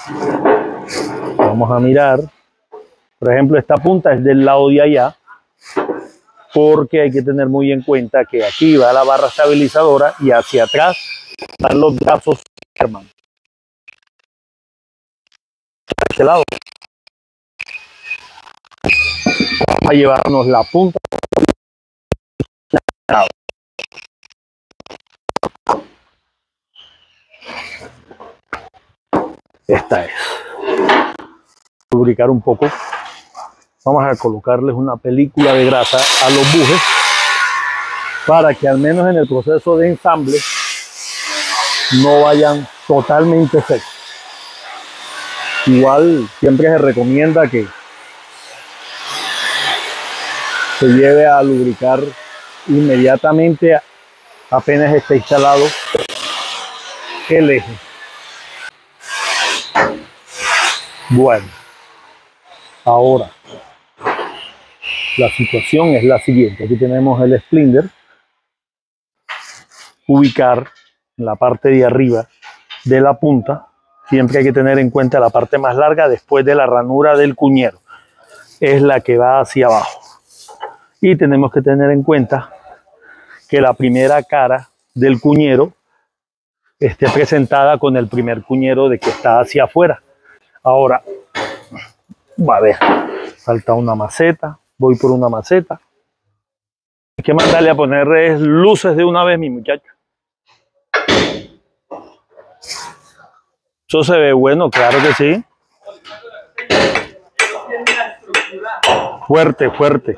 Vamos a mirar. Por ejemplo, esta punta es del lado de allá, porque hay que tener muy en cuenta que aquí va la barra estabilizadora y hacia atrás están los brazos Herman. A este lado. Vamos a llevarnos la punta. Esta es. Lubricar un poco. Vamos a colocarles una película de grasa a los bujes para que al menos en el proceso de ensamble no vayan totalmente secos. Igual siempre se recomienda que se lleve a lubricar inmediatamente apenas esté instalado el eje. Bueno, ahora la situación es la siguiente. Aquí tenemos el Splinder. Ubicar en la parte de arriba de la punta. Siempre hay que tener en cuenta la parte más larga después de la ranura del cuñero. Es la que va hacia abajo. Y tenemos que tener en cuenta que la primera cara del cuñero esté presentada con el primer cuñero de que está hacia afuera. Ahora, va a ver, falta una maceta. Voy por una maceta. Hay que mandarle a poner luces de una vez, mi muchacho. Eso se ve bueno, claro que sí. Fuerte, fuerte.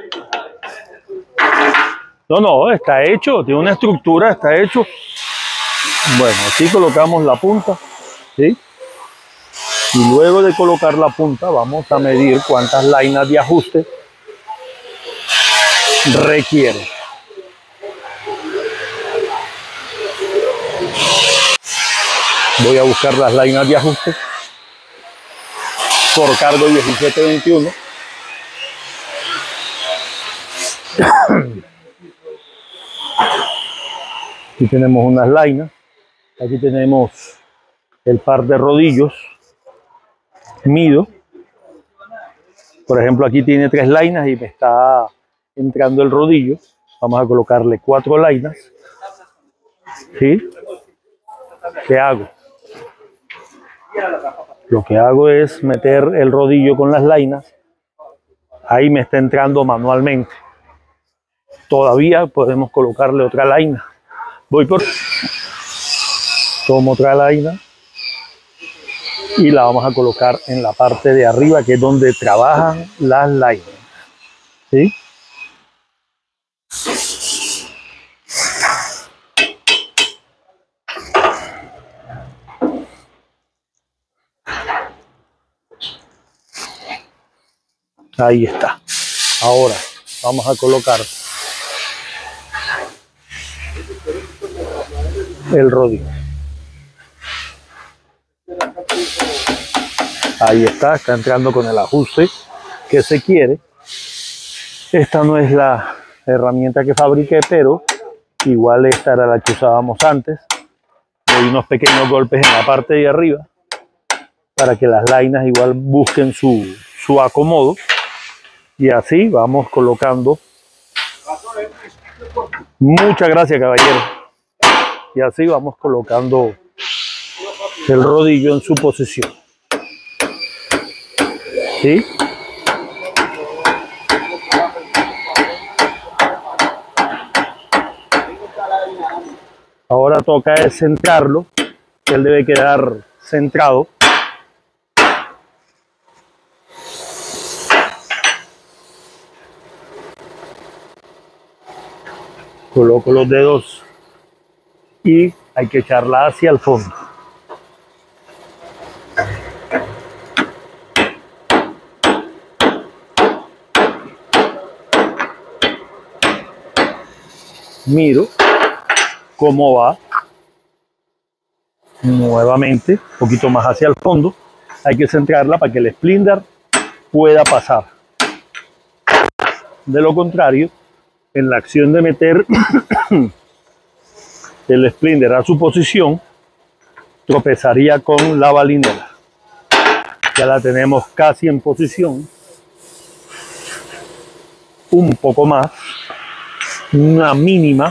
No, está hecho, tiene una estructura, está hecho. Bueno, aquí colocamos la punta, ¿sí? Y luego de colocar la punta, vamos a medir cuántas lainas de ajuste requiere. Voy a buscar las lainas de ajuste por cargo 1721. Aquí tenemos unas lainas. Aquí tenemos el par de rodillos. Mido. Por ejemplo, aquí tiene 3 lainas y me está entrando el rodillo. Vamos a colocarle 4 lainas. ¿Sí? ¿Qué hago? Lo que hago es meter el rodillo con las lainas. Ahí me está entrando manualmente. Todavía podemos colocarle otra laina. Tomo otra laina y la vamos a colocar en la parte de arriba, que es donde trabajan las lainas. ¿Sí? Ahí está. Ahora vamos a colocar el rodillo. Ahí está entrando con el ajuste que se quiere. Esta no es la herramienta que fabriqué, pero igual esta era la que usábamos antes. Doy unos pequeños golpes en la parte de arriba para que las lainas igual busquen su acomodo. Y así vamos colocando. Muchas gracias, caballero. Y así vamos colocando el rodillo en su posición. ¿Sí? Ahora toca es centrarlo. Él debe quedar centrado. Coloco los dedos y hay que echarla hacia el fondo. Miro cómo va. Nuevamente, un poquito más hacia el fondo. Hay que centrarla para que el Splinder pueda pasar. De lo contrario, en la acción de meter el Splinder a su posición, tropezaría con la balinera. Ya la tenemos casi en posición. Un poco más. Una mínima.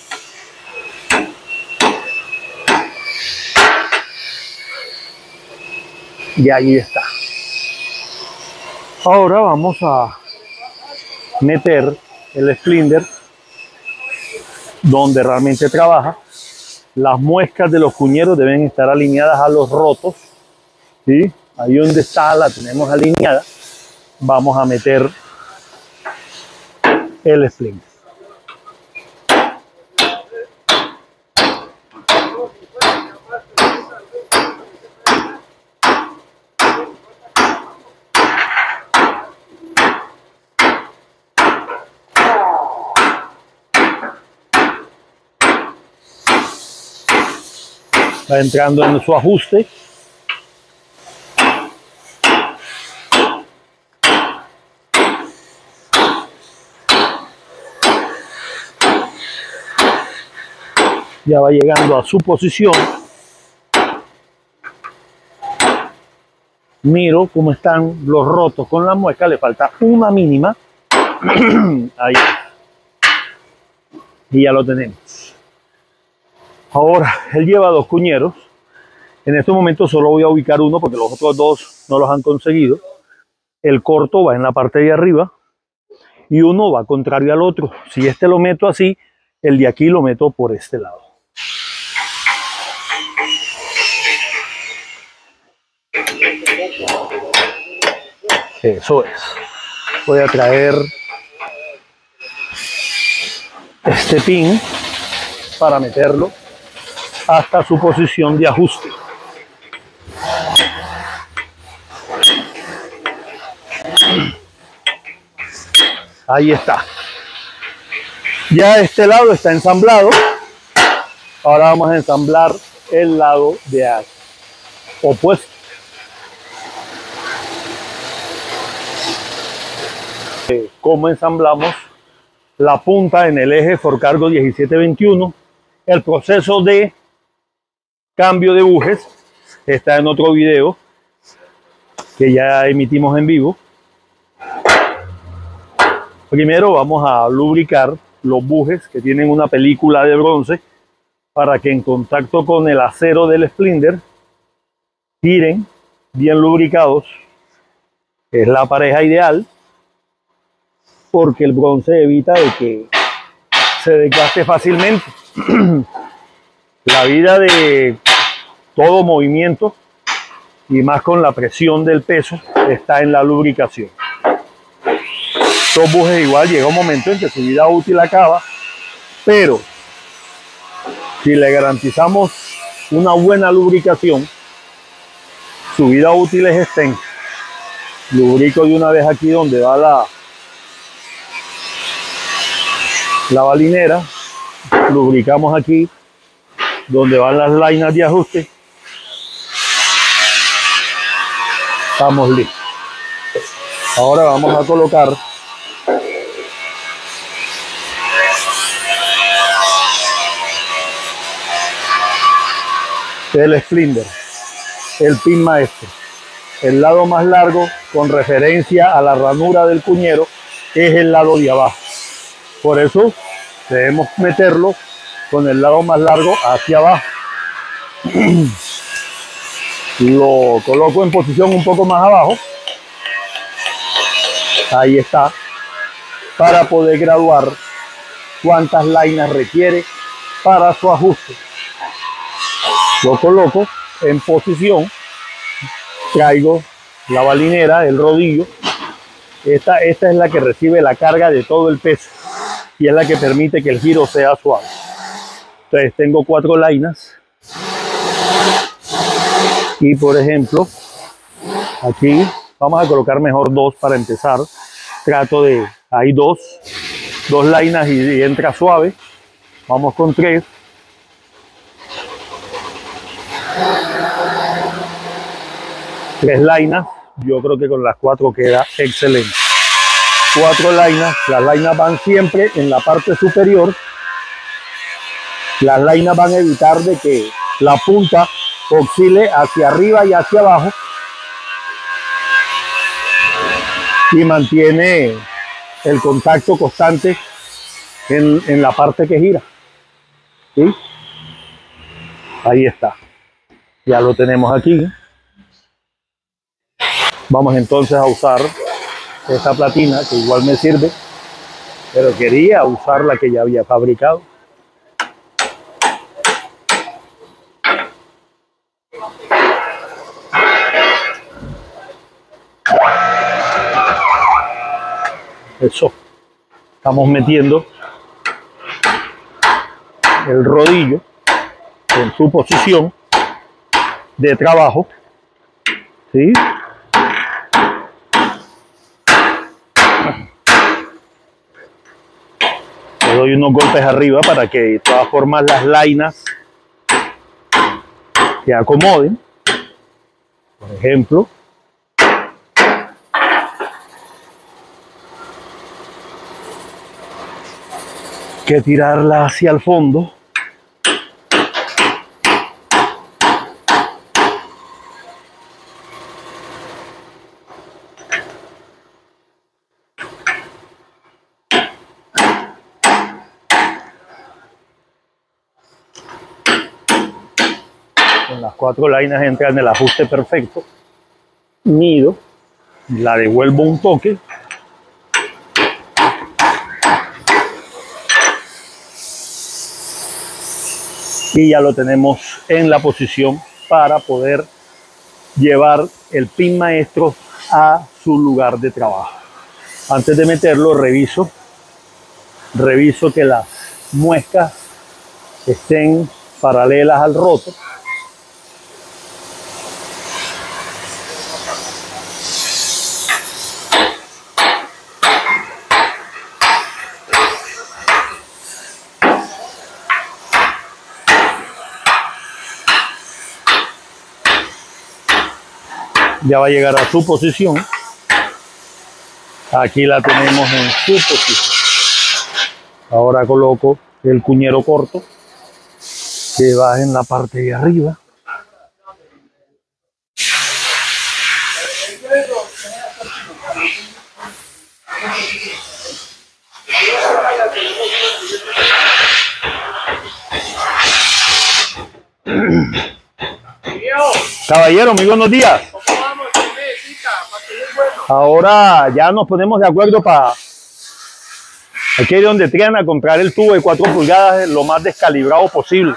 Y ahí está. Ahora vamos a meter el Splinter donde realmente trabaja. Las muescas de los cuñeros deben estar alineadas a los rotos, ¿sí? Ahí donde está la tenemos alineada. Vamos a meter el Splinter. Va entrando en su ajuste. Ya va llegando a su posición. Miro cómo están los rotos con la muesca. Le falta una mínima. Ahí. Y ya lo tenemos. Ahora, él lleva dos cuñeros. En este momento solo voy a ubicar uno porque los otros dos no los han conseguido. El corto va en la parte de arriba y uno va contrario al otro. Si este lo meto así, el de aquí lo meto por este lado. Eso es. Voy a traer este pin para meterlo hasta su posición de ajuste. Ahí está. Ya este lado está ensamblado. Ahora vamos a ensamblar el lado de opuesto. ¿Cómo ensamblamos la punta en el eje Ford Cargo 1721? El proceso de cambio de bujes está en otro video que ya emitimos en vivo. Primero vamos a lubricar los bujes que tienen una película de bronce para que en contacto con el acero del Splinter giren bien lubricados. Es la pareja ideal porque el bronce evita de que se desgaste fácilmente. La vida de todo movimiento y más con la presión del peso está en la lubricación. Estos bujes igual llega un momento en que su vida útil acaba, pero si le garantizamos una buena lubricación, su vida útil es extensa. Lubrico de una vez aquí donde va la balinera, lubricamos aquí donde van las lainas de ajuste. Estamos listos. Ahora vamos a colocar el Splinter, el pin maestro. El lado más largo con referencia a la ranura del cuñero es el lado de abajo. Por eso debemos meterlo con el lado más largo hacia abajo. Lo coloco en posición un poco más abajo. Ahí está. Para poder graduar cuántas lainas requiere para su ajuste. Lo coloco en posición. Traigo la balinera, el rodillo. Esta es la que recibe la carga de todo el peso y es la que permite que el giro sea suave. Entonces tengo 4 lainas y por ejemplo aquí vamos a colocar mejor 2 para empezar. Trato de, hay dos lainas y entra suave. Vamos con 3. Tres lainas, yo creo que con las 4 queda excelente. 4 lainas, las lainas van siempre en la parte superior. Las lainas van a evitar de que la punta oscile hacia arriba y hacia abajo. y mantiene el contacto constante en la parte que gira. ¿Sí? Ahí está. Ya lo tenemos aquí. Vamos entonces a usar esta platina, que igual me sirve, pero quería usar la que ya había fabricado. Eso. Estamos metiendo el rodillo en su posición de trabajo. ¿Sí? Le doy unos golpes arriba para que de todas formas las lainas se acomoden. Por ejemplo, que tirarla hacia el fondo. Con las 4 lainas entra en el ajuste perfecto. Mido, la devuelvo un toque. Y ya lo tenemos en la posición para poder llevar el pin maestro a su lugar de trabajo. Antes de meterlo, reviso que las muescas estén paralelas al roto. Ya va a llegar a su posición. Aquí la tenemos en su posición. Ahora coloco el cuñero corto que va en la parte de arriba. Caballero, muy buenos días. Ahora ya nos ponemos de acuerdo para aquí donde Triana comprar el tubo de 4 pulgadas lo más descalibrado posible.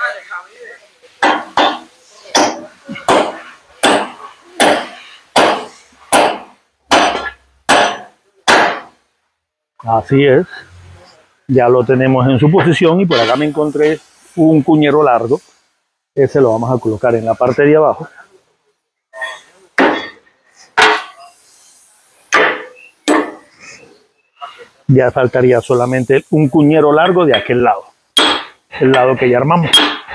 Así es. Ya lo tenemos en su posición y por acá me encontré un cuñero largo. Ese lo vamos a colocar en la parte de abajo. Ya faltaría solamente un cuñero largo de aquel lado, el lado que ya armamos.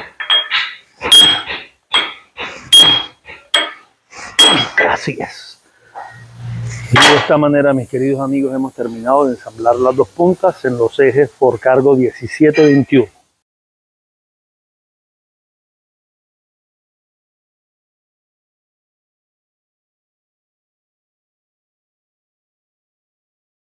Así es. Y de esta manera, mis queridos amigos, hemos terminado de ensamblar las 2 puntas en los ejes por cargo 17-21.